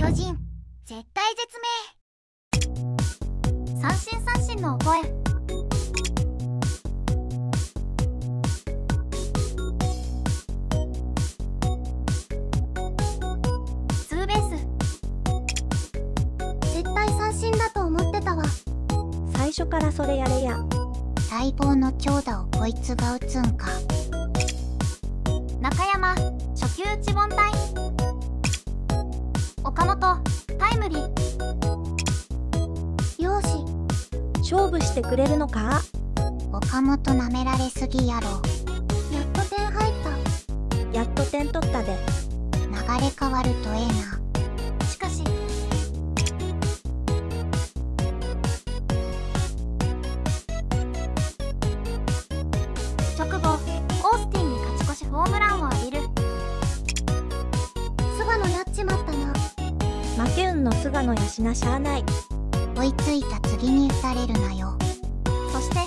巨人絶対絶命。三振三振のお声。ツーベース。絶対三振だと思ってたわ。 最初からそれやれや。 待望の長打をこいつが打つんか。中山初球打ち凡退。岡本タイムリー。よし勝負してくれるのか。 岡本なめられすぎやろ。やっと点入った。 やっと点取ったで。 流れ変わるとええな。しかし直後オースティンに勝ち越しホームランを浴びる。菅野やっちまったな。 負け運の菅野やしなしゃあない。 追いついた次に打たれるなよ。そして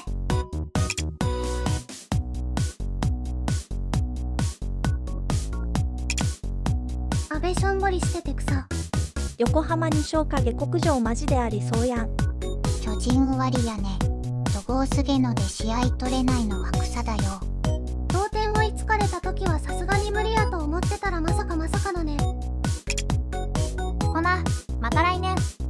安倍しょんぼりしてて草。 横浜に昇華下克上マジでありそうやん。 巨人終わりやね。怒号すげので試合取れないのは草だよ。同点追いつかれた時はさすがに無理やと思ってたらまさかだね。ほなまた来年。